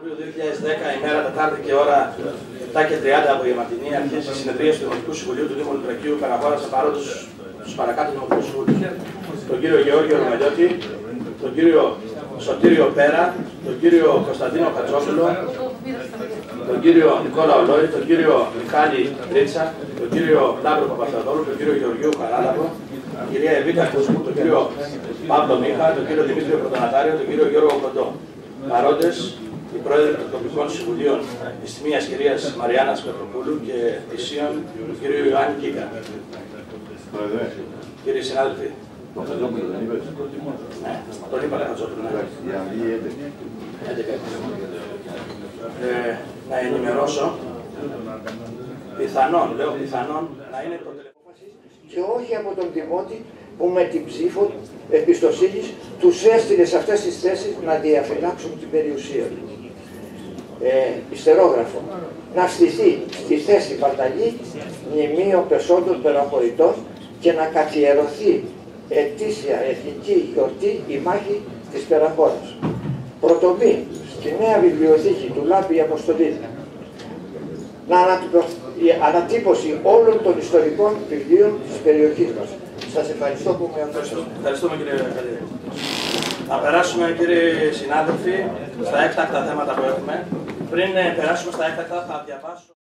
Ιούλιο 2010, ημέρα Τετάρτη και ώρα 7:30 απογευματινή, αρχίζει η συνεδρία του Δημοτικού Συμβουλίου του Δήμου Λουτρακίου με αναχώραση παρόντος στους παρακάτω Δημοτικούς Συμβούλους. Τον κύριο Γεώργιο Ρωμελιώτη, τον κύριο Σωτήριο Πέρα, τον κύριο Κωνσταντίνο Κατσόπουλο, τον κύριο Νικόλα Ολόη, τον κύριο Μιχάλη Ρίτσα, τον κύριο Λάμπρο Παπασταδόλου, τον κύριο Γεωργίου Χαράλαβο, την κυρία Εβίτα Κουσμού, τον κύριο Παύλο Μίχα, τον κύριο Δημήτριο Πρωτονατάριο, τον κύριο Γιώργο Κοντό. Παρόντες, οι πρόεδροι των τοπικών συμβουλίων της τιμίας κυρίας Μαριάννας Πετροπούλου και Ισίων του κύριου Ιωάννη Κίκα. Κύριοι συνάδελφοι. Τον Χατζόπουλο δεν είπες? Ναι, τον είπα Χατζόπουλο. Να ενημερώσω, πιθανόν, λέω πιθανόν, να είναι το τελευταίο. Και όχι από τον Δημότη που με την ψήφο εμπιστοσύνης τους έστειλε σε αυτές τις θέσεις να διαφυλάξουν την περιουσία του. Ιστερόγραφο. Να στηθεί στη θέση Παρταλή μνημείο πεσόντων περαχωρητών και να καθιερωθεί ετήσια εθνική γιορτή η μάχη της Περαχώρας. Πρωτομή στη νέα βιβλιοθήκη του Λάμπη Αποστολίδη. Η ανατύπωση όλων των ιστορικών βιβλίων της περιοχής μας. Σας ευχαριστώ που με ακούσατε. Ευχαριστούμε κύριε Καλή. Θα περάσουμε κύριοι συνάδελφοι στα έκτακτα θέματα που έχουμε. Πριν περάσουμε στα έκτακτα θα διαβάσω.